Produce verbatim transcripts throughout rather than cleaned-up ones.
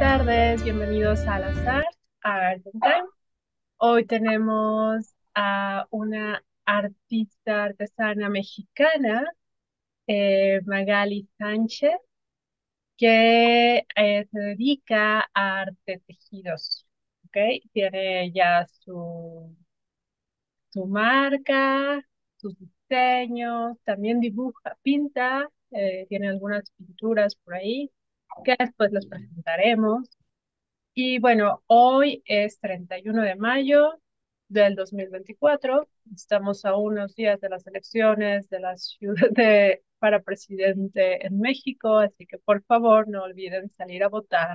tardes, bienvenidos al Azar, a Art and Time. Hoy tenemos a una artista artesana mexicana, eh, Magali Sánchez, que eh, se dedica a arte tejidos, ¿ok? Tiene ya su, su marca, sus diseños, también dibuja, pinta, eh, tiene algunas pinturas por ahí que después les presentaremos. Y bueno, hoy es treinta y uno de mayo del dos mil veinticuatro. Estamos a unos días de las elecciones de la ciudad de, para presidente en México, así que por favor no olviden salir a votar.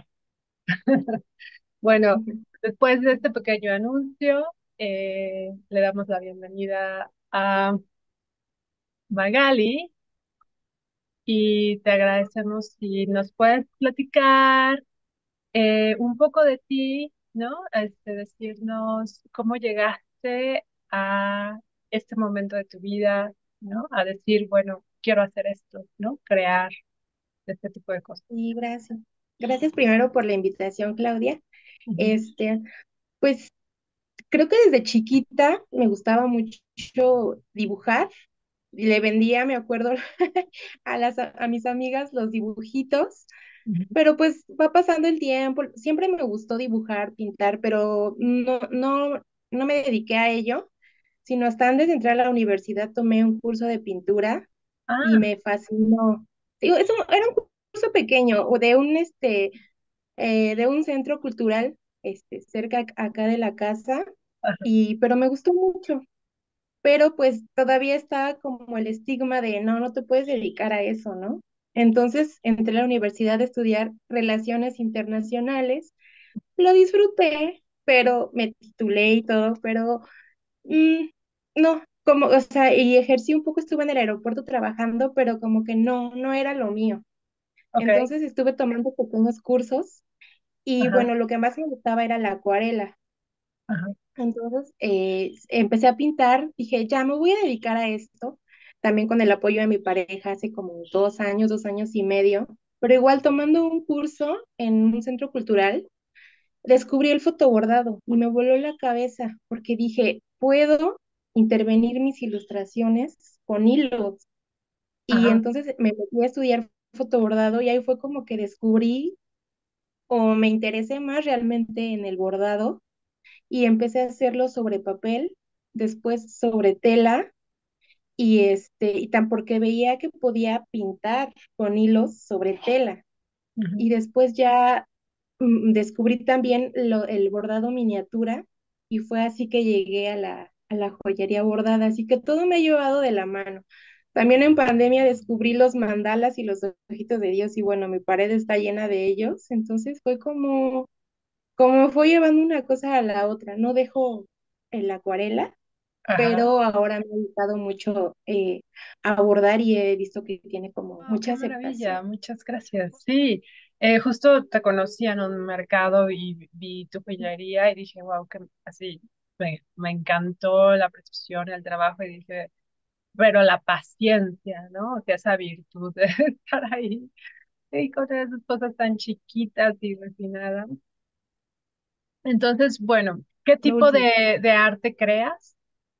Bueno, Ujú. después de este pequeño anuncio, eh, le damos la bienvenida a Magali y te agradecemos si nos puedes platicar eh, un poco de ti, ¿no? Este, decirnos cómo llegaste a este momento de tu vida, ¿no? A decir, bueno, quiero hacer esto, ¿no? Crear este tipo de cosas. Y gracias. Gracias primero por la invitación, Claudia. Ujú. Este, pues creo que desde chiquita me gustaba mucho dibujar. Le vendía, me acuerdo, a las a mis amigas los dibujitos, Ujú. pero pues va pasando el tiempo. Siempre me gustó dibujar, pintar, pero no, no, no me dediqué a ello, sino hasta antes de entrar a la universidad tomé un curso de pintura y Ah, me fascinó. Digo, es un- era un curso pequeño o de un este eh, de un centro cultural este cerca ac- acá de la casa ajá, y pero me gustó mucho, pero pues todavía está como el estigma de no, no te puedes dedicar a eso, ¿no? Entonces entré a la universidad a estudiar relaciones internacionales, lo disfruté, pero me titulé y todo, pero mm, no, como, o sea, y ejercí un poco, estuve en el aeropuerto trabajando, pero como que no, no era lo mío. ok, Entonces estuve tomando pequeños cursos y ajá, bueno, lo que más me gustaba era la acuarela. ajá, Entonces eh, empecé a pintar, dije, ya me voy a dedicar a esto, también con el apoyo de mi pareja hace como dos años, dos años y medio, pero igual tomando un curso en un centro cultural, descubrí el fotobordado y me voló la cabeza porque dije, puedo intervenir mis ilustraciones con hilos. Y ajá, entonces me metí a estudiar fotobordado y ahí fue como que descubrí o me interesé más realmente en el bordado y empecé a hacerlo sobre papel, después sobre tela y este, y tan porque veía que podía pintar con hilos sobre tela. Y ujú. después ya mm, descubrí también lo, el bordado miniatura y fue así que llegué a la, a la joyería bordada, así que todo me ha llevado de la mano. También en pandemia descubrí los mandalas y los ojitos de Dios y bueno, mi pared está llena de ellos, entonces fue como, como fue llevando una cosa a la otra. No dejo en la acuarela, Ajá. pero ahora me he dedicado mucho eh, a bordar y he visto que tiene como Wow, mucha qué aceptación. maravilla, muchas gracias. Sí, eh, justo te conocí en un mercado y vi tu joyería y dije, wow, que así me, me encantó la precisión, el trabajo y dije, pero la paciencia, ¿no? O sea, esa virtud de estar ahí y con esas cosas tan chiquitas y refinadas. Entonces, bueno, ¿qué Lo tipo último. de, de arte creas?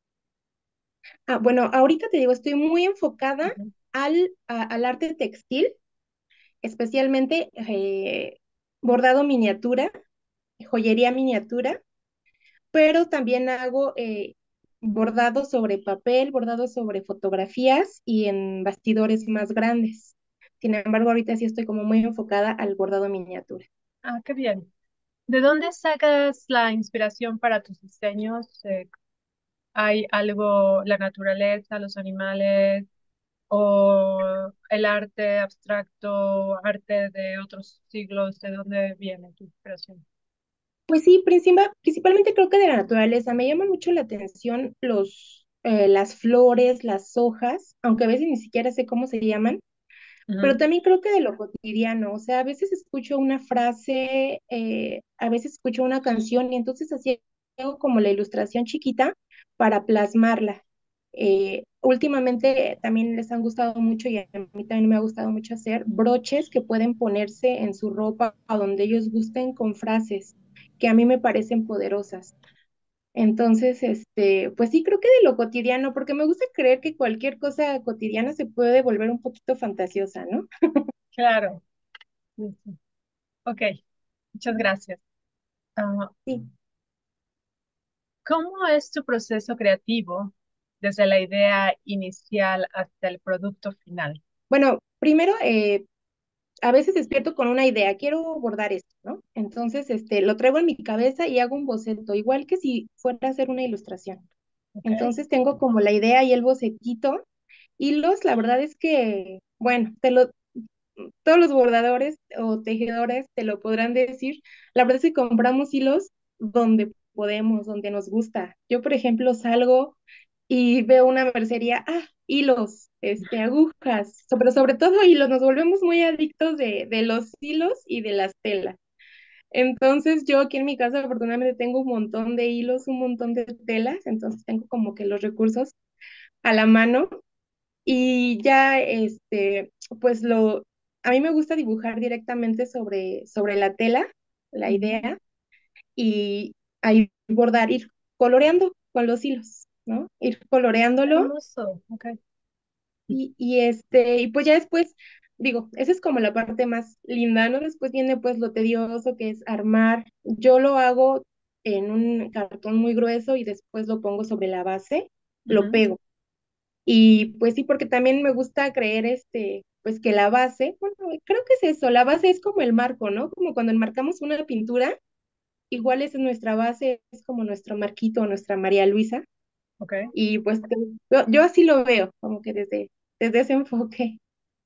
Ah, bueno, ahorita te digo, estoy muy enfocada Ujú. al, a- al arte textil, especialmente eh, bordado miniatura, joyería miniatura, pero también hago eh, bordado sobre papel, bordado sobre fotografías y en bastidores más grandes. Sin embargo, ahorita sí estoy como muy enfocada al bordado miniatura. Ah, qué bien. ¿De dónde sacas la inspiración para tus diseños? Eh, ¿hay algo, la naturaleza, los animales o el arte abstracto, arte de otros siglos? ¿De dónde viene tu inspiración? Pues sí, principal- principalmente creo que de la naturaleza. Me llaman mucho la atención los, eh, las flores, las hojas, aunque a veces ni siquiera sé cómo se llaman, pero Ujú. también creo que de lo cotidiano. O sea, a veces escucho una frase, eh, a veces escucho una canción y entonces así hago como la ilustración chiquita para plasmarla. Eh, últimamente también les han gustado mucho y a mí también me ha gustado mucho hacer broches que pueden ponerse en su ropa a donde ellos gusten con frases que a mí me parecen poderosas. Entonces, este, pues sí, creo que de lo cotidiano, porque me gusta creer que cualquier cosa cotidiana se puede volver un poquito fantasiosa, ¿no? Claro. Sí, sí. Ok, muchas gracias. Ah, Sí. ¿cómo es tu proceso creativo desde la idea inicial hasta el producto final? Bueno, primero, eh, a veces despierto con una idea, quiero bordar esto, ¿no? Entonces, este, lo traigo en mi cabeza y hago un boceto, igual que si fuera a hacer una ilustración. Ok. Entonces tengo como la idea y el bocetito. Hilos, la verdad es que, bueno, te lo, todos los bordadores o tejedores te lo podrán decir. La verdad es que compramos hilos donde podemos, donde nos gusta. Yo, por ejemplo, salgo y veo una mercería, ah, hilos, este, agujas, so- pero sobre todo hilos, nos volvemos muy adictos de, de los hilos y de las telas. Entonces yo aquí en mi casa afortunadamente tengo un montón de hilos, un montón de telas, entonces tengo como que los recursos a la mano y ya, este, pues lo, a mí me gusta dibujar directamente sobre, sobre la tela, la Ujú. idea, y ahí bordar, ir coloreando con los hilos, ¿no? Ir coloreándolo Hermoso. Ok. y, y este, y pues ya después, digo, esa es como la parte más linda, ¿no? Después viene pues lo tedioso que es armar. Yo lo hago en un cartón muy grueso y después lo pongo sobre la base, lo Ujú. pego. Y pues sí, porque también me gusta creer este, pues que la base, bueno, creo que es eso, la base es como el marco, ¿no? Como cuando enmarcamos una pintura, igual es nuestra base, es como nuestro marquito, nuestra María Luisa. Ok. Y pues te- yo, yo así lo veo, como que desde, desde ese enfoque.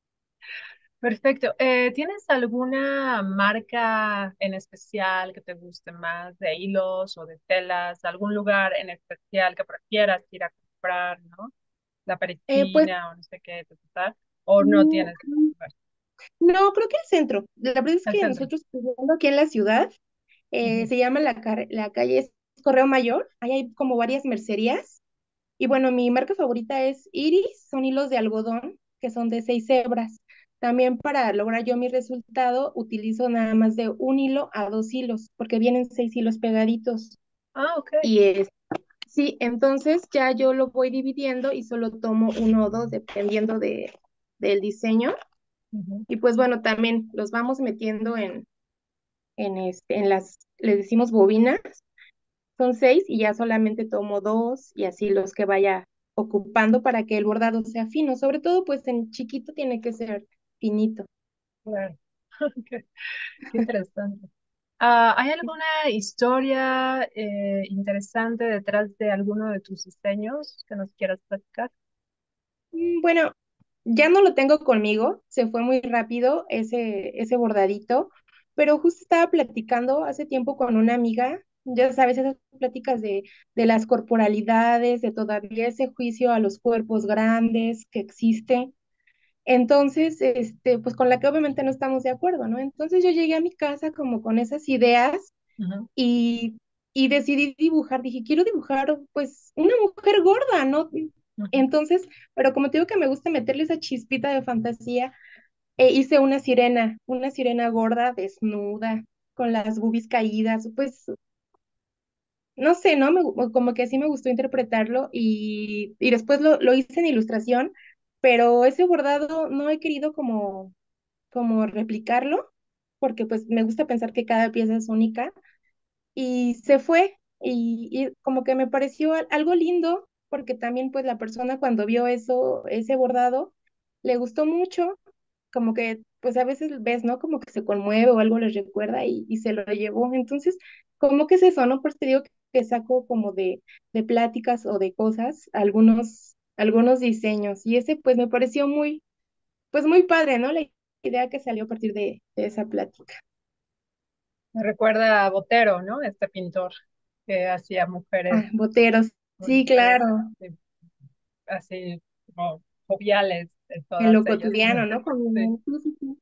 Perfecto. Eh, ¿tienes alguna marca en especial que te guste más de hilos o de telas? ¿Algún lugar en especial que prefieras ir a comprar, ¿no? La Eh, pues Parisina o no sé qué, ta, ta, ta, o no mm, tienes lugar? no, creo que el centro. La verdad es El que centro. nosotros viviendo aquí en la ciudad, eh, Ujú. se llama la, car- la calle es Correo Mayor, ahí hay como varias mercerías. Y bueno, mi marca favorita es Iris, son hilos de algodón que son de seis hebras. También para lograr yo mi resultado utilizo nada más de un hilo a dos hilos, porque vienen seis hilos pegaditos. Ah, ok. Y es, sí, entonces ya yo lo voy dividiendo y solo tomo uno o dos dependiendo de, del diseño. Ujú. Y pues bueno, también los vamos metiendo en, en, este, en las, les decimos bobinas, son seis y ya solamente tomo dos y así los que vaya ocupando para que el bordado sea fino. Sobre todo, pues en chiquito tiene que ser finito. Claro. Qué, qué interesante. Ah, ¿hay alguna historia eh, interesante detrás de alguno de tus diseños que nos quieras platicar? Mm, Bueno, ya no lo tengo conmigo, se fue muy rápido ese, ese bordadito, pero justo estaba platicando hace tiempo con una amiga, ya sabes, esas pláticas de, de las corporalidades, de todavía ese juicio a los cuerpos grandes que existe. Entonces, este, pues con la que obviamente no estamos de acuerdo, ¿no? Entonces yo llegué a mi casa como con esas ideas Ujú. y, y decidí dibujar. Dije, quiero dibujar pues una mujer gorda, ¿no? Ujú. Entonces, pero como te digo que me gusta meterle esa chispita de fantasía, eh, hice una sirena, una sirena gorda, desnuda, con las boobies caídas, pues no sé, ¿no? Me gu- como que así me gustó interpretarlo y, y después lo, lo hice en ilustración, pero ese bordado no he querido como como replicarlo, porque pues me gusta pensar que cada pieza es única, y se fue, y, y como que me pareció al- algo lindo, porque también pues la persona cuando vio eso, ese bordado, le gustó mucho, como que pues a veces ves, ¿no? Como que se conmueve o algo les recuerda y, y se lo llevó, entonces, como que es eso, ¿no? Pues te digo que saco como de, de pláticas o de cosas algunos, algunos diseños, y ese pues me pareció muy pues muy padre, ¿no? La idea que salió a partir de, de esa plática. Me recuerda a Botero, ¿no? Este pintor que hacía mujeres Ah, boteros. Sí, bonitas, claro. sí, así como joviales, de En todas lo ellas. cotidiano, ¿no? Sí. Como, sí, sí, sí.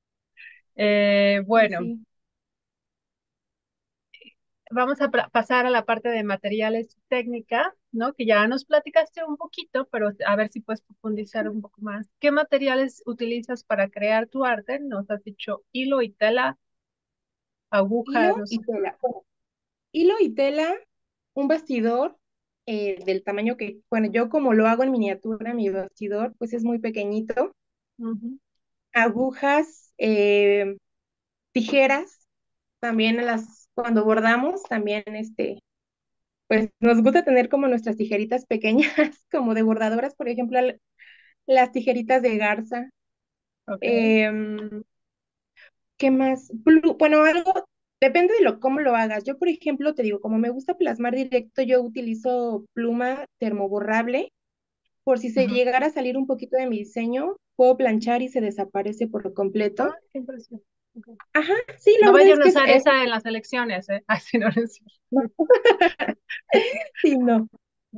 Eh, Sí, bueno, sí. vamos a pra- pasar a la parte de materiales y técnica. ¿no? Que ya nos platicaste un poquito, pero a ver si puedes profundizar un poco más. ¿Qué materiales utilizas para crear tu arte? Nos has dicho hilo y tela, aguja, Hilo no y sé. tela. Bueno, hilo y tela, un bastidor eh, del tamaño que, bueno, yo como lo hago en miniatura, mi bastidor, pues es muy pequeñito. Ujú. Agujas, eh, tijeras, también las, cuando bordamos, también este, pues nos gusta tener como nuestras tijeritas pequeñas, como de bordadoras, por ejemplo, al- las tijeritas de garza. Ok. Em, ¿Qué más? Plu- bueno, algo, depende de lo, cómo lo hagas. Yo, por ejemplo, te digo, como me gusta plasmar directo, yo utilizo pluma termoborrable. Por si se Ujú. llegara a salir un poquito de mi diseño, puedo planchar y se desaparece por Ah, completo. qué impresión. Ok. Ajá, sí, la No verdad es vayan a que es, usar es- esa en las elecciones, ¿eh? Así no es. sí, no.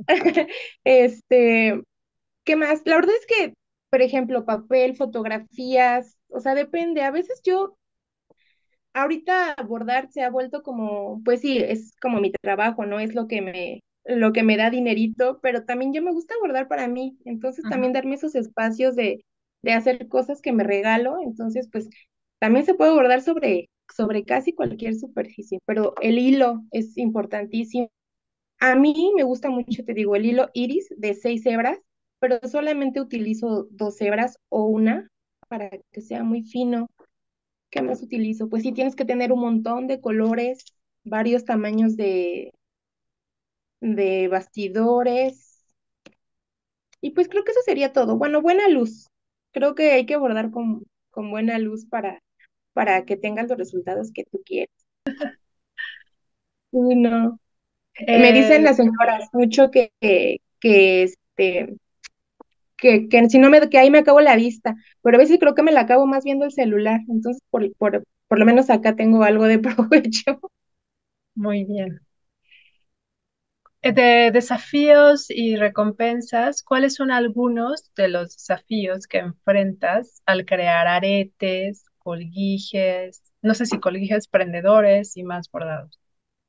Este, ¿qué más? La verdad es que, por ejemplo, papel, fotografías, o sea, depende. A veces yo ahorita abordar se ha vuelto como, pues sí, es como mi trabajo, ¿no? Es lo que me, lo que me da dinerito, pero también yo me gusta abordar para mí, entonces también darme esos espacios de, de hacer cosas que me regalo, entonces pues también se puede abordar sobre, sobre casi cualquier superficie, pero el hilo es importantísimo. A mí me gusta mucho, te digo, el hilo iris de seis hebras, pero solamente utilizo dos hebras o una para que sea muy fino. ¿Qué más utilizo? Pues sí, tienes que tener un montón de colores, varios tamaños de, de bastidores. Y pues creo que eso sería todo. Bueno, buena luz. Creo que hay que abordar con, con buena luz para, para que tengas los resultados que tú quieres. Uy, no. Me dicen Eh, las señoras mucho que, que, que, este, que, que si no me, que ahí me acabo la vista, pero a veces creo que me la acabo más viendo el celular. Entonces, por, por, por lo menos acá tengo algo de provecho. Muy bien. Eh, De desafíos y recompensas, ¿cuáles son algunos de los desafíos que enfrentas al crear aretes, colguijes, no sé si colguijes prendedores y más bordados?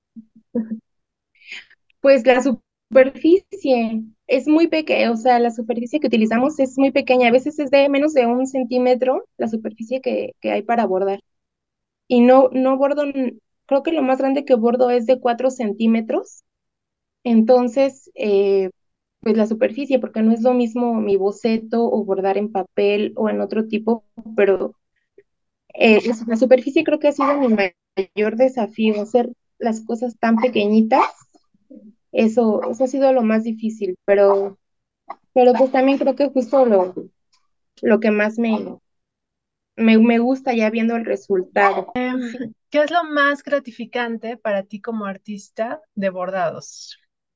Pues la superficie es muy pequeña, o sea, la superficie que utilizamos es muy pequeña, a veces es de menos de un centímetro la superficie que, que hay para bordar. Y no, no bordo, n- creo que lo más grande que bordo es de cuatro centímetros, entonces, eh, pues la superficie, porque no es lo mismo mi boceto o bordar en papel o en otro tipo, pero eh, la la superficie creo que ha sido mi mayor desafío, hacer las cosas tan pequeñitas. Eso, eso ha sido lo más difícil, pero, pero pues también creo que justo lo, lo que más me, me, me gusta ya viendo el resultado. Sí. ¿Qué es lo más gratificante para ti como artista de bordados?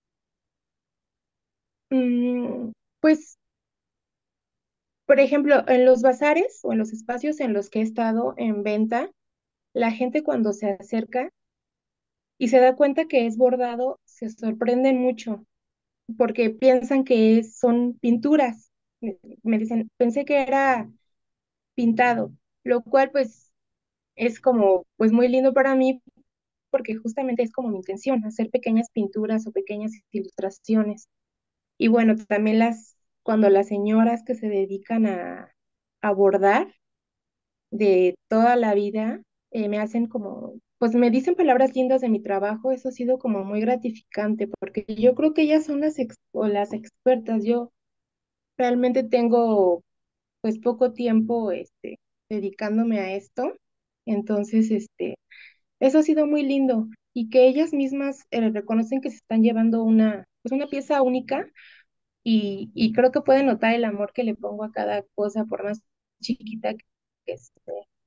Mm, pues, por ejemplo, en los bazares o en los espacios en los que he estado en venta, la gente cuando se acerca y se da cuenta que es bordado, se sorprenden mucho porque piensan que es- son pinturas. Me me dicen, pensé que era pintado, lo cual pues es como pues muy lindo para mí porque justamente es como mi intención, hacer pequeñas pinturas o pequeñas ilustraciones. Y bueno, también las, cuando las señoras que se dedican a, a bordar de toda la vida, eh, me hacen como, pues me dicen palabras lindas de mi trabajo, eso ha sido como muy gratificante, porque yo creo que ellas son las, ex- o las expertas. Yo realmente tengo pues poco tiempo, este, dedicándome a esto. Entonces, este, eso ha sido muy lindo y que ellas mismas eh, reconocen que se están llevando una, pues una pieza única y, y creo que pueden notar el amor que le pongo a cada cosa, por más chiquita que esté.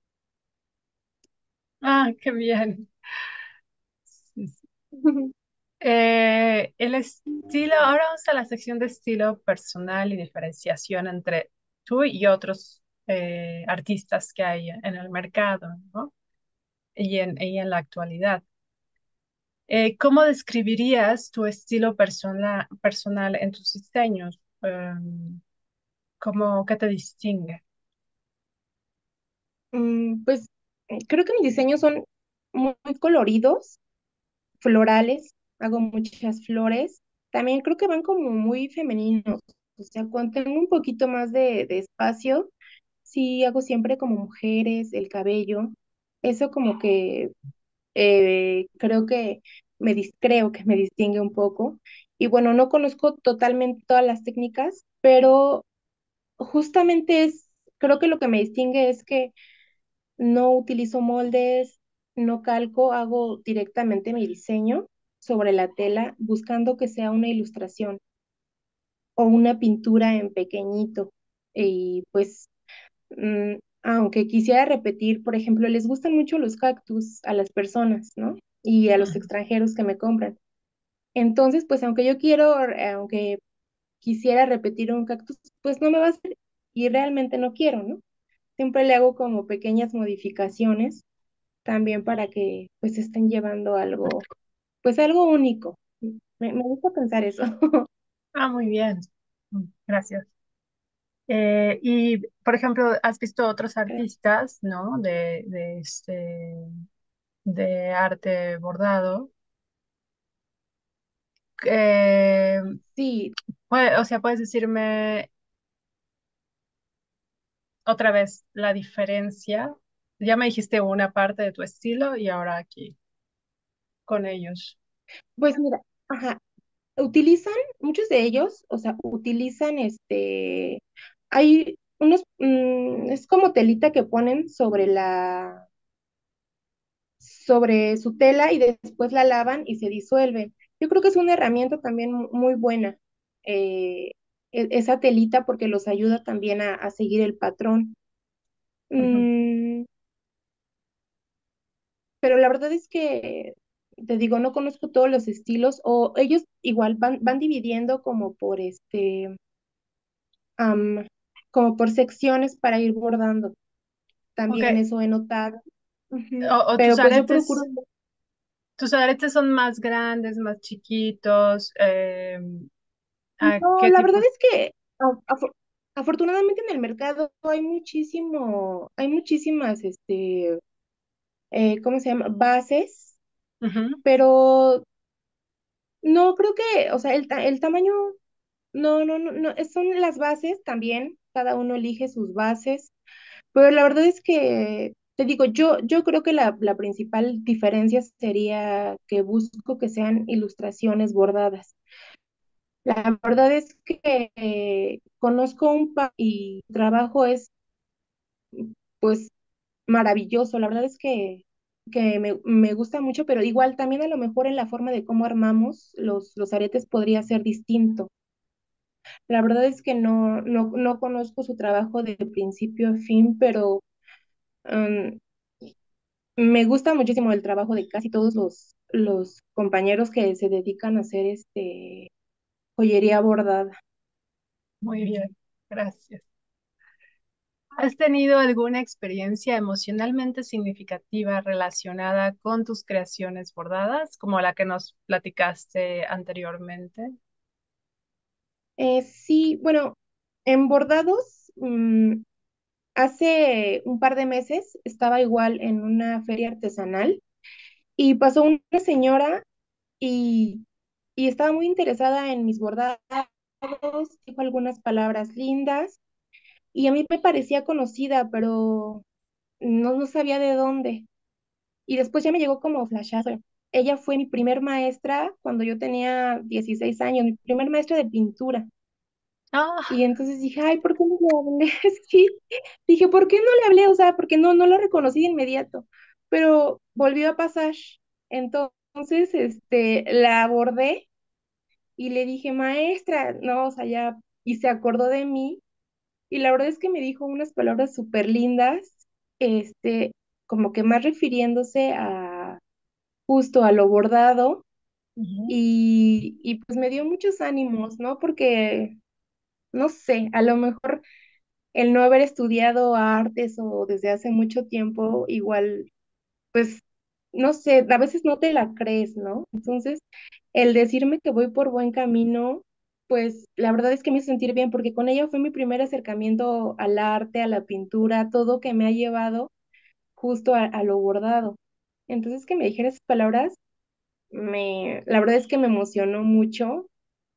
Ah, qué bien. Sí, sí. Eh, el estilo, ahora vamos a la sección de estilo personal y diferenciación entre tú y otros eh, artistas que hay en el mercado, ¿no? Y en, y en la actualidad. Eh, ¿cómo describirías tu estilo persona- personal en tus diseños? Em, ¿cómo, qué te distingue? Mm, pues eh, creo que mis diseños son muy, muy coloridos, florales, hago muchas flores. también creo que van como muy femeninos. O sea, cuando tengo un poquito más de, de espacio, sí hago siempre como mujeres, el cabello. Eso como que eh, creo que me dis- creo que me distingue un poco. Y bueno, no conozco totalmente todas las técnicas, pero justamente es, creo que lo que me distingue es que no utilizo moldes, no calco, hago directamente mi diseño sobre la tela, buscando que sea una ilustración o una pintura en pequeñito. Y pues, mm, aunque quisiera repetir, por ejemplo, les gustan mucho los cactus a las personas, ¿no? Y a los extranjeros que me compran. Entonces, pues aunque yo quiero, eh, aunque quisiera repetir un cactus, pues no me va a hacer y realmente no quiero, ¿no? Siempre le hago como pequeñas modificaciones también para que pues estén llevando algo, pues algo único. Me, me gusta pensar eso. Ah, muy bien. Mm, gracias. Eh, y, por ejemplo, ¿has visto otros artistas, ¿no? De, de, este, de arte bordado? Eh, Sí, pue- o sea, ¿puedes decirme otra vez la diferencia? Ya me dijiste una parte de tu estilo y ahora aquí con ellos. pues mira, ajá, utilizan, muchos de ellos, o sea, utilizan este, hay unos, mm, es como telita que ponen sobre la, sobre su tela y después la lavan y se disuelve. Yo creo que es una herramienta también mu- muy buena, eh, e- esa telita porque los ayuda también a, a seguir el patrón. Ujú. Mm, pero la verdad es que, te digo, no conozco todos los estilos o ellos igual van, van dividiendo como por este, am, como por secciones para ir bordando. Ok. También eso he notado. Ujú. O, o tus Pero pues yo procuro. aretes, tus aretes son más grandes, más chiquitos. Eh, ¿a No, qué la verdad tipo? es que a- afo- afortunadamente en el mercado hay muchísimo, hay muchísimas, este, eh, ¿cómo se llama? Bases, Ujú. pero no creo que, o sea, el, ta- el tamaño, no, no, no, no, es- son las bases también, cada uno elige sus bases, pero la verdad es que, te digo, yo, yo creo que la, la principal diferencia sería que busco que sean ilustraciones bordadas. La verdad es que eh, conozco un par y trabajo es pues maravilloso. La verdad es que, que me, me gusta mucho, pero igual también a lo mejor en la forma de cómo armamos los, los aretes podría ser distinto. La verdad es que no, no, no conozco su trabajo de principio a fin, pero um, me gusta muchísimo el trabajo de casi todos los, los compañeros que se dedican a hacer este joyería bordada. Muy bien, gracias. ¿Has tenido alguna experiencia emocionalmente significativa relacionada con tus creaciones bordadas, como la que nos platicaste anteriormente? Eh, sí, bueno, en bordados, mm, hace un par de meses estaba igual en una feria artesanal y pasó una señora y, y estaba muy interesada en mis bordados, dijo algunas palabras lindas y a mí me parecía conocida, pero no, no sabía de dónde. Y después ya me llegó como flashazo. Ella fue mi primer maestra cuando yo tenía dieciséis años, mi primer maestra de pintura. Ah, Y entonces dije, ay, ¿por qué no le hablé? Sí, dije, ¿por qué no le hablé? O sea, porque no, no lo reconocí de inmediato. Pero volvió a pasar. Entonces, este, la abordé y le dije, maestra, no, o sea, ya, y se acordó de mí. Y la verdad es que me dijo unas palabras súper lindas, este, como que más refiriéndose a justo a lo bordado. ujú. Y, y pues me dio muchos ánimos, ¿no? Porque, no sé, a lo mejor el no haber estudiado artes o desde hace mucho tiempo, igual, pues, no sé, a veces no te la crees, ¿no? Entonces, el decirme que voy por buen camino, pues la verdad es que me hizo sentir bien, porque con ella fue mi primer acercamiento al arte, a la pintura, todo que me ha llevado justo a, a lo bordado. Entonces, que me dijera esas palabras, me, la verdad es que me emocionó mucho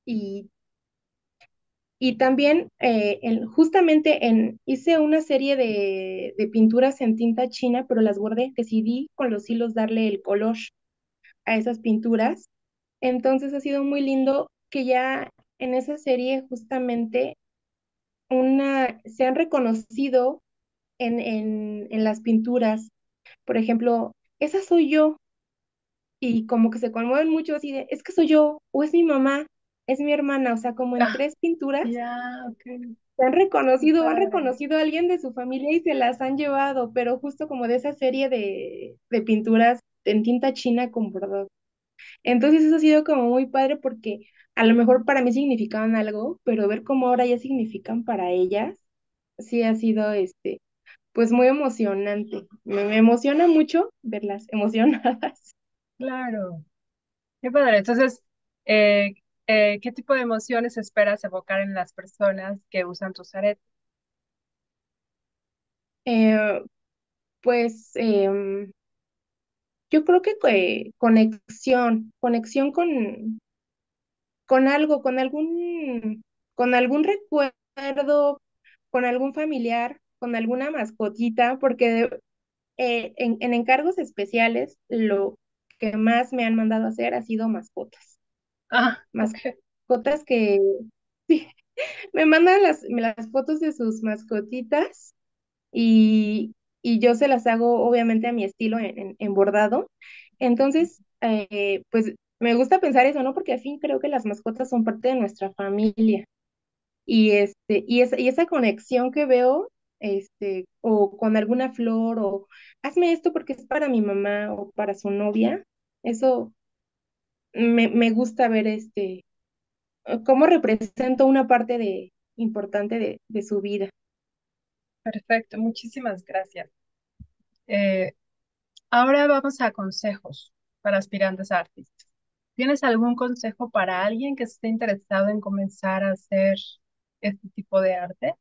y, y también eh, en- justamente en, hice una serie de, de pinturas en tinta china, pero las bordé, decidí con los hilos darle el color a esas pinturas. Entonces ha sido muy lindo que ya en esa serie justamente una, se han reconocido en, en, en las pinturas. Por ejemplo, esa soy yo, y como que se conmueven mucho así de, es que soy yo, o es mi mamá, es mi hermana, o sea, como en Ah, tres pinturas ya, ok, se han qué reconocido, han padre. reconocido a alguien de su familia y se las han llevado, pero justo como de esa serie de, de pinturas en tinta china con bordado. Entonces eso ha sido como muy padre porque a lo mejor para mí significaban algo, pero ver cómo ahora ya significan para ellas, sí ha sido este, pues muy emocionante. Me, me emociona mucho verlas emocionadas. Claro, qué padre. Entonces, eh, eh, ¿qué tipo de emociones esperas evocar en las personas que usan tus aretes? Eh, pues em, yo creo que eh, conexión, conexión con, con algo, con algún, con algún recuerdo, con algún familiar, con alguna mascotita, porque eh, en, en encargos especiales lo que más me han mandado a hacer ha sido mascotas. Ah, ok. Mascotas que sí, me mandan las, las fotos de sus mascotitas y, y yo se las hago obviamente a mi estilo en, en- en bordado. Entonces, eh, pues me gusta pensar eso, ¿no? Porque al fin creo que las mascotas son parte de nuestra familia y, este, y, esa, y esa conexión que veo, este, o con alguna flor, o hazme esto porque es para mi mamá o para su novia, eso me, me gusta ver este, cómo representa una parte de, importante de, de su vida. Perfecto, muchísimas gracias. Eh, Ahora vamos a consejos para aspirantes a artistas. ¿Tienes algún consejo para alguien que esté interesado en comenzar a hacer este tipo de arte?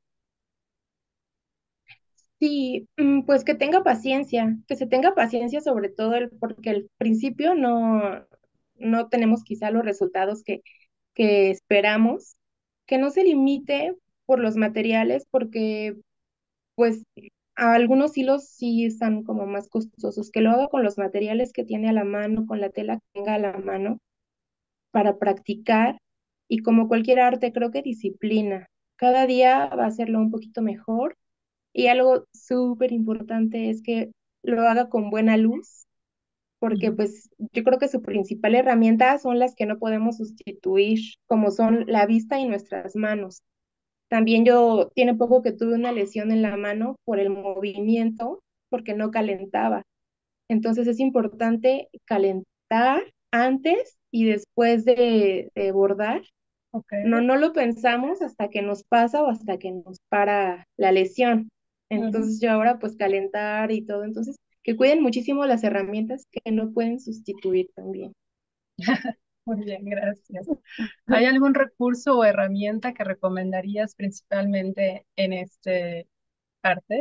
Sí, mm, pues que tenga paciencia, que se tenga paciencia sobre todo el, porque al principio no, no tenemos quizá los resultados que, que esperamos, que no se limite por los materiales, porque pues algunos hilos sí están como más costosos, que lo haga con los materiales que tiene a la mano, con la tela que tenga a la mano para practicar y como cualquier arte, creo que disciplina. Cada día va a hacerlo un poquito mejor y algo súper importante es que lo haga con buena luz, porque Ujú. pues yo creo que su principal herramienta son las que no podemos sustituir, como son la vista y nuestras manos. También yo tiene poco que tuve una lesión en la mano por el movimiento, porque no calentaba. Entonces es importante calentar antes y después de, de bordar. Ok. No, no lo pensamos hasta que nos pasa o hasta que nos para la lesión. Ujú. Entonces yo ahora pues calentar y todo. Entonces que cuiden muchísimo las herramientas que no pueden sustituir también. Muy bien, gracias. ¿Hay algún recurso o herramienta que recomendarías principalmente en este arte?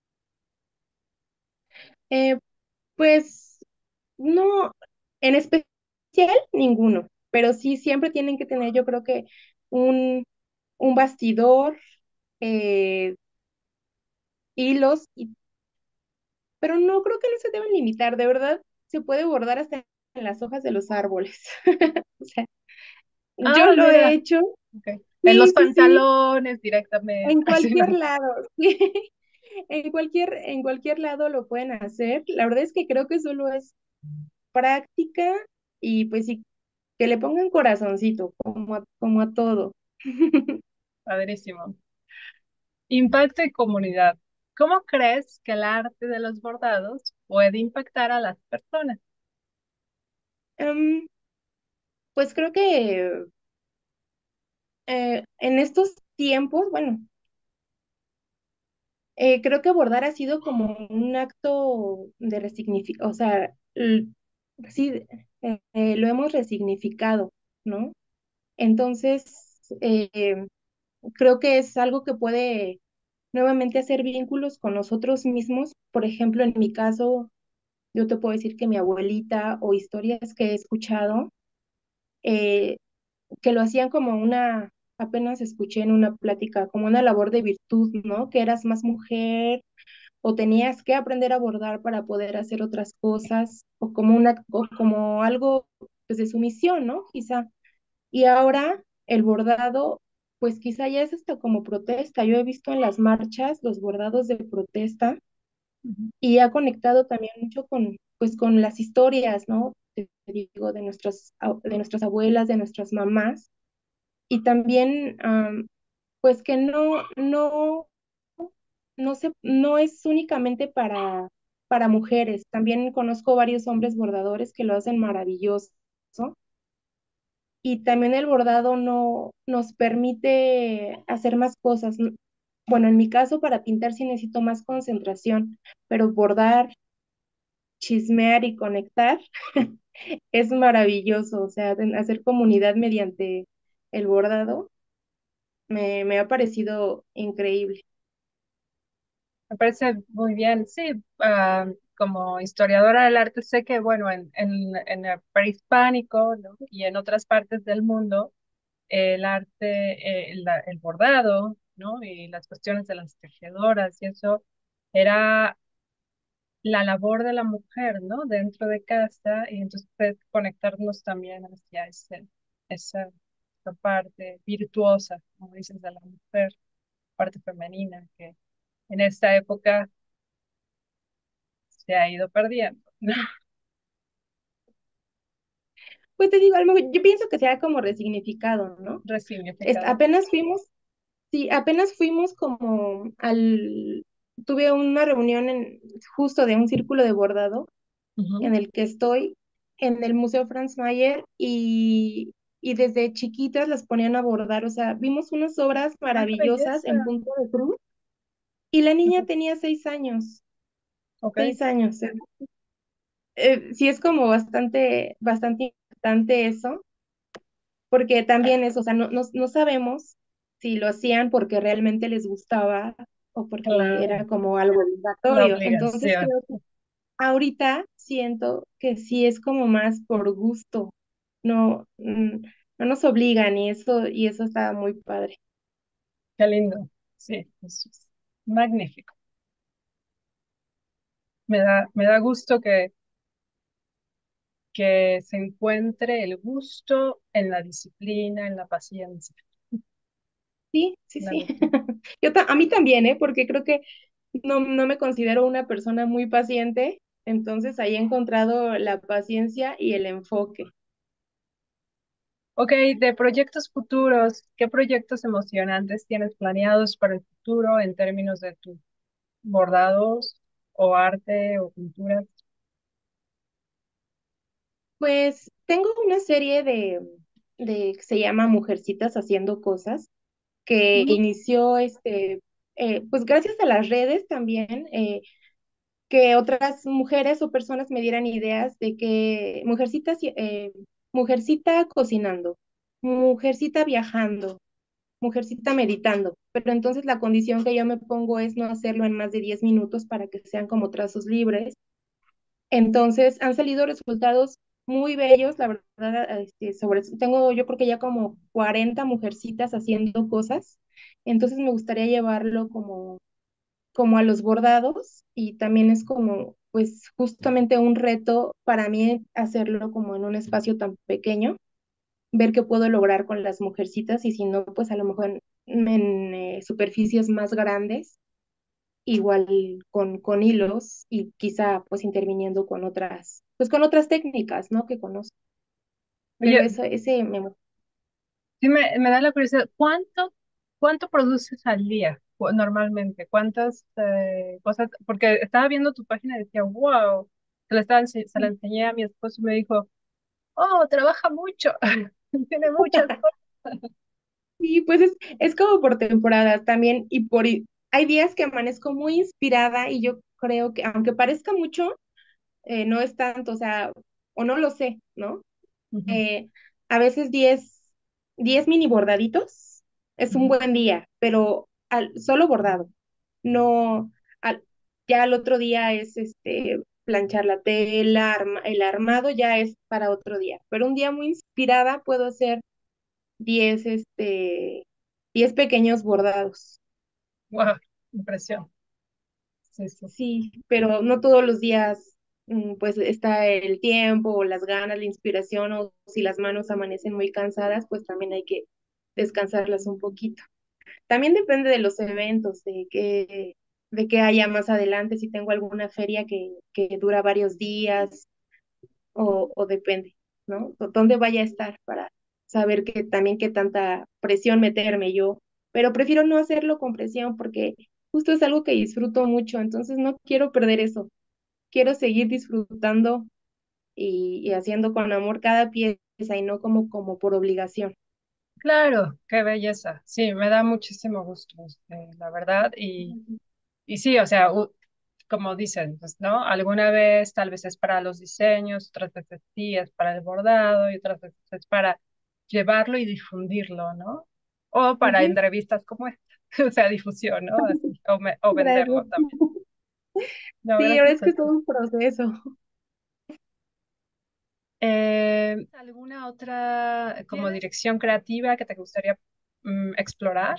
Eh, pues no, en especial ninguno, pero sí siempre tienen que tener yo creo que un, un bastidor, eh, hilos, y, pero no creo que no se deben limitar, de verdad se puede bordar hasta en las hojas de los árboles. O sea, yo Ah, lo he mira. hecho, Ok. En los sí, sí, sí, pantalones directamente. en Así no. cualquier lado, sí, en cualquier, en cualquier lado lo pueden hacer. La verdad es que creo que solo es práctica y pues sí, que le pongan corazoncito, como a, como a todo. Padrísimo. Impacto y comunidad. ¿Cómo crees que el arte de los bordados puede impactar a las personas? Em, pues creo que eh, en estos tiempos, bueno, eh, creo que bordar ha sido como un acto de resignificar, o sea, l- sí, eh, eh, lo hemos resignificado, ¿no? Entonces, eh, creo que es algo que puede nuevamente hacer vínculos con nosotros mismos. Por ejemplo, en mi caso, yo te puedo decir que mi abuelita o historias que he escuchado, eh, que lo hacían como una, apenas escuché en una plática, como una labor de virtud, ¿no? Que eras más mujer o tenías que aprender a bordar para poder hacer otras cosas, o como una, o como algo pues, de sumisión, ¿no? Quizá. Y ahora el bordado, pues quizá ya es hasta como protesta. Yo he visto en las marchas los bordados de protesta Ujú. y ha conectado también mucho con, pues, con las historias, ¿no? Te digo, de nuestras, a- de nuestras abuelas, de nuestras mamás. Y también, am, pues que no, no, no se, no es únicamente para, para mujeres. También conozco varios hombres bordadores que lo hacen maravilloso. Y también el bordado no nos permite hacer más cosas. ¿No? Bueno, en mi caso, para pintar sí necesito más concentración, pero bordar, chismear y conectar es maravilloso. O sea, de- hacer comunidad mediante el bordado me, me ha parecido increíble. Me parece muy bien. Sí, ah, como historiadora del arte sé que, bueno, en, en, en el prehispánico, ¿no? Y en otras partes del mundo, el arte, eh, la- el bordado, ¿no? Y las cuestiones de las tejedoras y eso era la labor de la mujer, ¿no? Dentro de casa y entonces pues, conectarnos también hacia ese, esa, esa parte virtuosa, como dices, de la mujer, parte femenina, que en esta época se ha ido perdiendo, ¿no? Pues te digo, a lo mejor- yo pienso que sea como resignificado, ¿no? Es- Resignificado. apenas fuimos, sí, apenas fuimos como al, tuve una reunión en, justo de un círculo de bordado en Ujú. el que estoy en el Museo Franz Mayer y, y desde chiquitas las ponían a bordar, o sea, vimos unas obras ¡Ah, qué maravillosas belleza! en punto de cruz y la niña Ujú. tenía seis años, Ok, seis años. Eh, eh, sí es como bastante, bastante importante eso, porque también es, o sea, no, no, no sabemos si lo hacían porque realmente les gustaba o porque claro, era como algo la obligatorio. Entonces obligación. creo que ahorita siento que sí es como más por gusto, no, mm, no nos obligan y eso, y eso está muy padre. Qué lindo. Sí, es es magnífico. Me da, me da gusto que, que se encuentre el gusto en la disciplina, en la paciencia. Sí, sí, La sí. verdad. Yo ta- a mí también, ¿eh? Porque creo que no, no me considero una persona muy paciente, entonces ahí he encontrado la paciencia y el enfoque. Ok, de proyectos futuros, ¿qué proyectos emocionantes tienes planeados para el futuro en términos de tus bordados o arte o pinturas? Pues tengo una serie de, de que se llama Mujercitas haciendo cosas, que Ujú. inició este, eh, pues gracias a las redes también, eh, que otras mujeres o personas me dieran ideas de que mujercitas, eh, mujercita cocinando, mujercita viajando, mujercita meditando, pero entonces la condición que yo me pongo es no hacerlo en más de diez minutos para que sean como trazos libres. Entonces han salido resultados muy bellos, la verdad, este, sobre, tengo yo creo que ya como cuarenta mujercitas haciendo cosas, entonces me gustaría llevarlo como, como a los bordados y también es como, pues justamente un reto para mí hacerlo como en un espacio tan pequeño, ver qué puedo lograr con las mujercitas y si no, pues a lo mejor en, en, eh, superficies más grandes igual con, con hilos y quizá pues interviniendo con otras, pues con otras técnicas, ¿no? Que conozco. Pero Oye, eso, ese me... sí me, me da la curiosidad, ¿cuánto, cuánto produces al día cu- normalmente? ¿Cuántas eh, cosas? Porque estaba viendo tu página y decía, wow, se la, estaba, ense- se la enseñé a mi esposo y me dijo, oh, trabaja mucho, tiene muchas cosas. Sí, pues es, es como por temporadas también y por... i- Hay días que amanezco muy inspirada y yo creo que aunque parezca mucho, eh, no es tanto, o sea, o no lo sé, ¿no? Ujú, Eh, a veces diez diez mini bordaditos es un ujú. buen día, pero al, solo bordado. No, al, ya el otro día es este planchar la tela, arma- el armado ya es para otro día. Pero un día muy inspirada puedo hacer diez este, diez pequeños bordados. Wow, impresión. Sí, sí. Sí, pero no todos los días mm, pues está el tiempo o las ganas, la inspiración o si las manos amanecen muy cansadas, pues también hay que descansarlas un poquito. También depende de los eventos, de que, de que haya más adelante, si tengo alguna feria que, que dura varios días o, o depende, ¿no? O dónde vaya a estar para saber que también qué tanta presión meterme yo, pero prefiero no hacerlo con presión porque justo es algo que disfruto mucho, entonces no quiero perder eso, quiero seguir disfrutando y, y haciendo con amor cada pieza y no como, como por obligación. Claro, qué belleza. Sí, me da muchísimo gusto, este, la verdad. Y, Ujú. y sí, o sea, u- como dicen, pues, ¿no? Alguna vez tal vez es para los diseños, otras veces sí es para el bordado y otras veces es para llevarlo y difundirlo, ¿no? O para Ujú. entrevistas como esta, o sea, difusión, ¿no? Así, o, me- o Gracias. venderlo también. No, Sí, ahora gracias es a que es todo ti. un proceso. Eh, ¿alguna otra eh, como dirección creativa que te gustaría mm, explorar?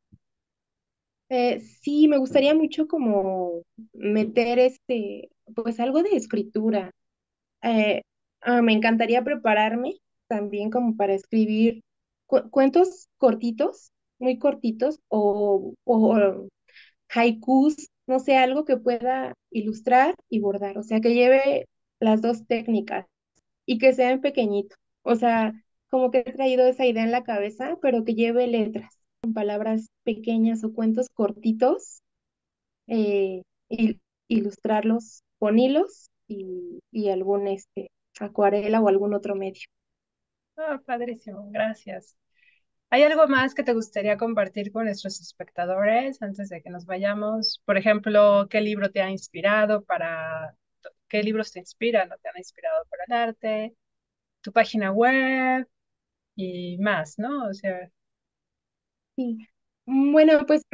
Eh, sí, me gustaría mucho como meter este, pues algo de escritura. Eh, ah, me encantaría prepararme también como para escribir cu- cuentos cortitos, muy cortitos, o, o haikus, no sé, algo que pueda ilustrar y bordar, o sea, que lleve las dos técnicas y que sea en pequeñito. O sea, como que he traído esa idea en la cabeza, pero que lleve letras, con palabras pequeñas o cuentos cortitos, eh, y ilustrarlos con hilos y, y algún este, acuarela o algún otro medio. Ah, padrísimo, gracias. ¿Hay algo más que te gustaría compartir con nuestros espectadores antes de que nos vayamos? Por ejemplo, ¿qué libro te ha inspirado para, qué libros te inspiran o te han inspirado para el arte? Tu página web y más, ¿no? O sea, Sí. Mm, Bueno, pues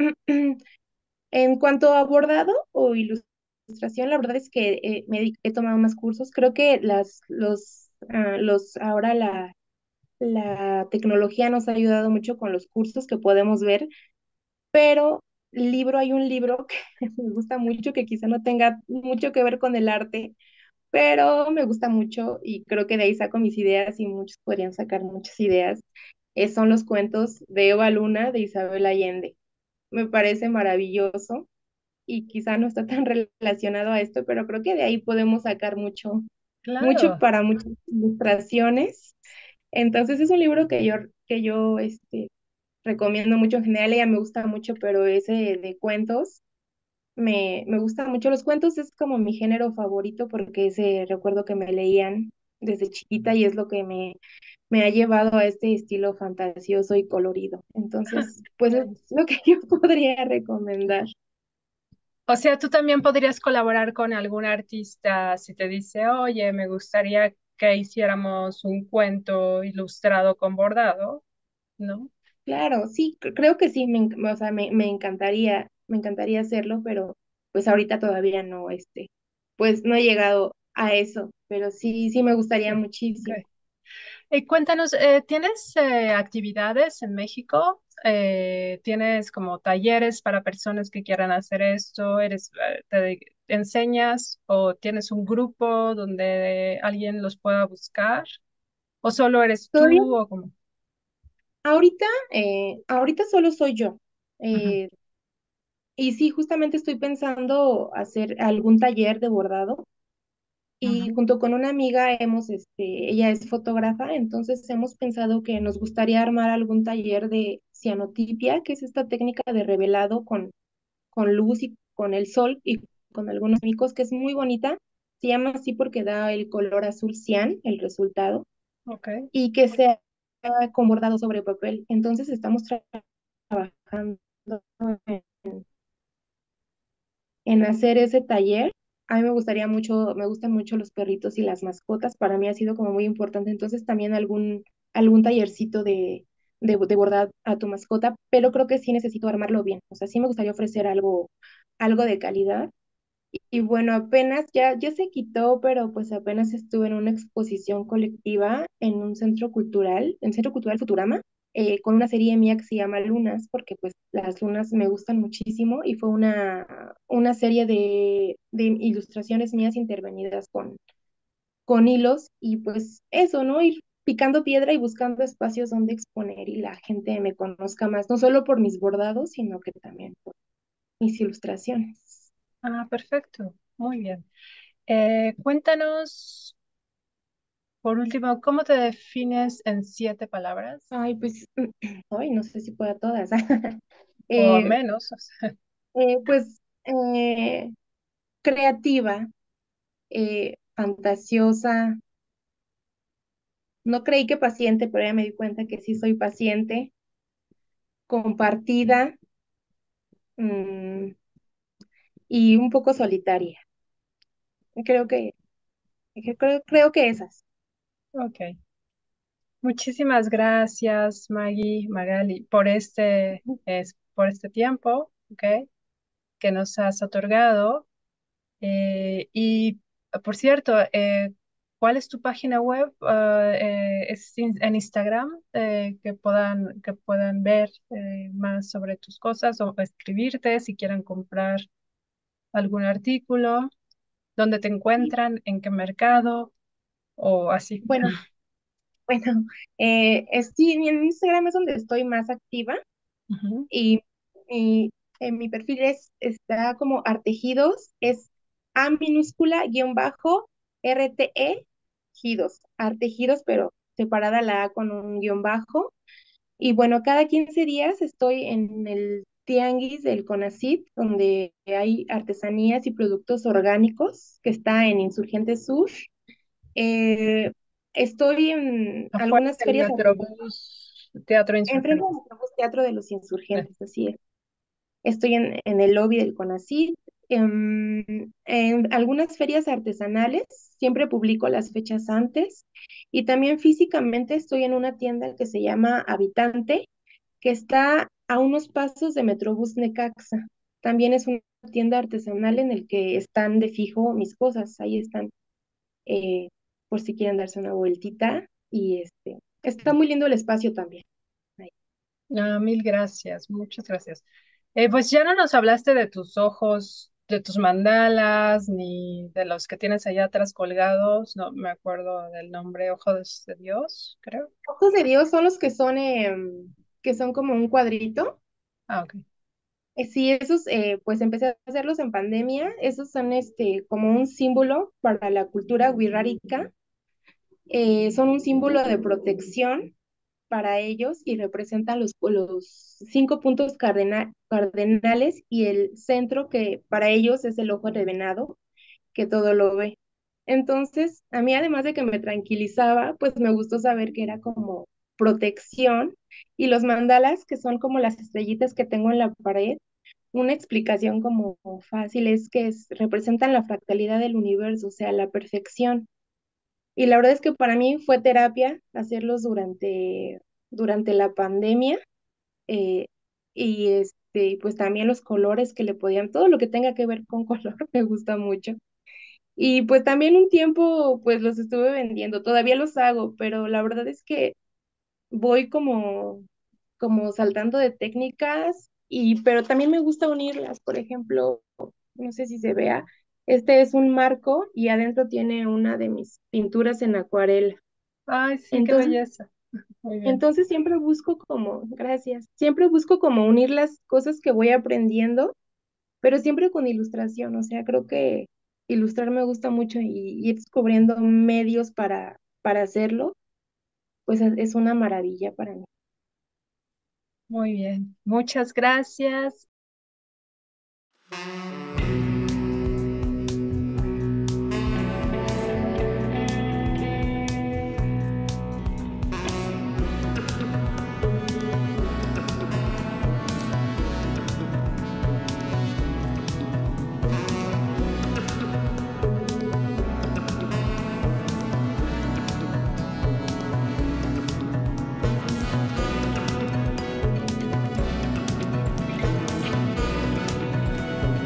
en cuanto a bordado o ilustración, la verdad es que eh, me he he tomado más cursos. Creo que las, los, ah, los, ahora la, la tecnología nos ha ayudado mucho con los cursos que podemos ver, pero libro, hay un libro que me gusta mucho, que quizá no tenga mucho que ver con el arte, pero me gusta mucho y creo que de ahí saco mis ideas y muchos podrían sacar muchas ideas. Eh, son los cuentos de Eva Luna de Isabel Allende. Me parece maravilloso y quizá no está tan relacionado a esto, pero creo que de ahí podemos sacar mucho, mucho claro, para muchas ilustraciones. Entonces es un libro que yo, que yo este, recomiendo mucho. En general ella me gusta mucho, pero ese de cuentos, me, me gustan mucho. Los cuentos es como mi género favorito porque ese recuerdo que me leían desde chiquita y es lo que me, me ha llevado a este estilo fantasioso y colorido. Entonces, pues es buenísimo. lo que yo podría recomendar. O sea, tú también podrías colaborar con algún artista si te dice, oye, me gustaría que hiciéramos un cuento ilustrado con bordado, ¿no? Claro, sí, cre- creo que sí, me, enc- o sea, me, me encantaría, me encantaría hacerlo, pero pues ahorita todavía no, este, pues no he llegado a eso, pero sí, sí me gustaría Sí, muchísimo. ok. Y cuéntanos, eh, ¿tienes eh, actividades en México? Eh, ¿tienes como talleres para personas que quieran hacer esto? ¿Eres, eh, te, de- te enseñas o tienes un grupo donde alguien los pueda buscar? ¿O solo eres Todavía, tú o como? ahorita, eh, ahorita solo soy yo. Ujú, eh, y sí, justamente estoy pensando hacer algún taller de bordado. Y ujú, junto con una amiga hemos, este, ella es fotógrafa, entonces hemos pensado que nos gustaría armar algún taller de cianotipia, que es esta técnica de revelado con, con luz y con el sol y con algunos químicos, que es muy bonita. Se llama así porque da el color azul cian, el resultado, ok. y que sea con bordado sobre papel. Entonces estamos tra- trabajando en hacer ese taller. A mí me gustaría mucho, me gustan mucho los perritos y las mascotas. Para mí ha sido como muy importante. Entonces también algún, algún tallercito de, de, de bordar a tu mascota, pero creo que sí necesito armarlo bien. O sea, sí me gustaría ofrecer algo, algo de calidad. Y bueno, apenas ya, ya se quitó, pero pues apenas estuve en una exposición colectiva en un centro cultural, en Centro Cultural Futurama. eh, con una serie mía que se llama Lunas, porque pues las lunas me gustan muchísimo y fue una, una serie de, de ilustraciones mías intervenidas con, con hilos y pues eso, ¿no? Ir picando piedra y buscando espacios donde exponer y la gente me conozca más, no solo por mis bordados, sino que también por mis ilustraciones. Ah, perfecto. Muy bien. Eh, cuéntanos, por último, ¿cómo te defines en siete palabras? Ay, pues, hoy no sé si pueda todas. O a Eh, menos. O sea, eh, pues, eh, creativa, eh, fantasiosa. No creí que paciente, pero ya me di cuenta que sí soy paciente, compartida, mm, y un poco solitaria. Creo que, que- creo, creo que esas. ok. Muchísimas gracias, Maggie, Magali, por este, es, por este tiempo, ok, que nos has otorgado. Eh, y, por cierto, eh, ¿cuál es tu página web? Ah, eh, ¿es in- en Instagram eh, que puedan, que puedan ver eh, más sobre tus cosas o escribirte si quieren comprar algún artículo? ¿Dónde te Sí. encuentran? ¿En qué mercado? O así. Bueno, bueno, eh, es- sí, en Instagram es donde estoy más activa Ujú. y, y en mi perfil es, está como Artegidos, es A minúscula guión bajo R T E Gidos, Artegidos, pero separada la A con un guión bajo. Y bueno, cada quince días estoy en el Tianguis del CONACYT, donde hay artesanías y productos orgánicos, que está en Insurgente Sur. Eh, Estoy en Afuera algunas del ferias artesanales, Metrobús, Teatro enfrente del Insurgentes. Metrobús Teatro de los Eh, Insurgentes, así es. Estoy en, en el lobby del CONACYT. En, en algunas ferias artesanales, siempre publico las fechas antes. Y también físicamente estoy en una tienda que se llama Habitante, que está a unos pasos de Metrobús Necaxa. También es una tienda artesanal en el que están de fijo mis cosas. Ahí están, eh, por si quieren darse una vueltita. Y este, está muy lindo el espacio también. Ahí. ah, mil gracias, muchas gracias. Eh, pues ya no nos hablaste de tus ojos, de tus mandalas, ni de los que tienes allá atrás colgados. No me acuerdo del nombre, Ojos de Dios, creo. Ojos de Dios son los que son, em, que son como un cuadrito. Ah, ok. Eh, Sí, esos, eh, pues empecé a hacerlos en pandemia. Esos son este, como un símbolo para la cultura wixárika. Eh, son un símbolo de protección para ellos y representan los, los cinco puntos cardena- cardenales y el centro que para ellos es el ojo de venado, que todo lo ve. Entonces, a mí además de que me tranquilizaba, pues me gustó saber que era como protección y los mandalas, que son como las estrellitas que tengo en la pared, una explicación como fácil es que es- representan la fractalidad del universo, o sea, la perfección. Y la verdad es que para mí fue terapia hacerlos durante, durante la pandemia, eh, y este, pues también los colores que le podían, todo lo que tenga que ver con color me gusta mucho. Y pues también un tiempo pues los estuve vendiendo, todavía los hago, pero la verdad es que voy como, como saltando de técnicas y pero también me gusta unirlas, por ejemplo, no sé si se vea, este es un marco y adentro tiene una de mis pinturas en acuarela. Ay, sí, qué Entonces, belleza. Muy bien. entonces siempre busco como, gracias, siempre busco como unir las cosas que voy aprendiendo, pero siempre con ilustración, o sea, creo que ilustrar me gusta mucho y, y ir descubriendo medios para, para hacerlo, pues es, es una maravilla para mí. Muy bien. Muchas gracias.